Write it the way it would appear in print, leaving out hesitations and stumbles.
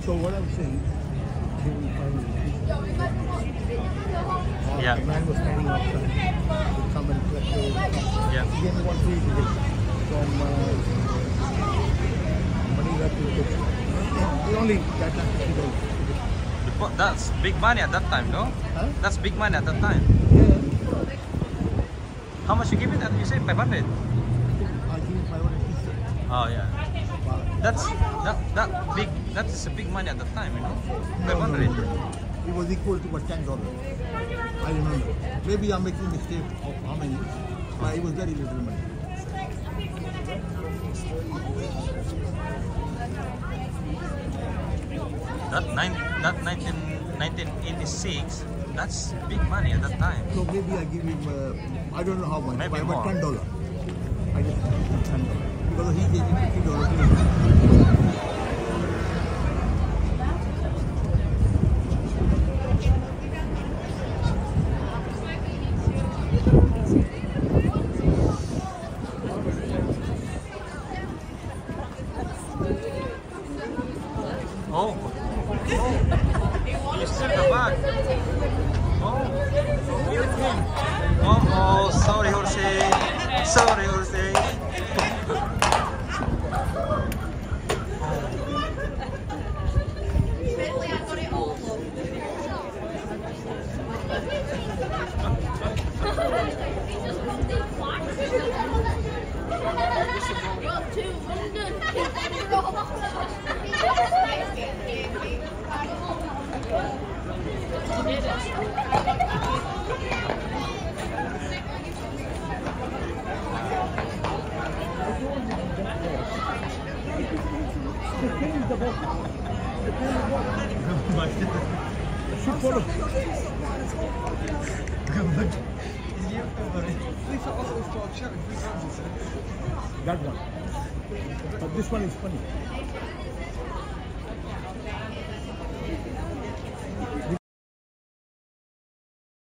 So what I'm saying, Yeah. the man was standing outside to come and collect the Yeah. he gave me one free ticket from Manila to Kochi. He only got that $50. That's big money at that time, no? Huh? That's big money at that time. Yeah. How much you give it? You say 500. I give him 550. Oh yeah. Wow. That is a big money at that time, you know? No, 500. It was equal to what, $10. I remember. Maybe I'm making a mistake of how many, but it was very little money. That 1986, that's big money at that time. So maybe I give him, I don't know how much, Maybe but more. $10. I just give him $10. Because he gave me $50. Oh. You still the bag. Oh. Oh, sorry, Jorge. Sorry, Jorge. That one. But this one is funny.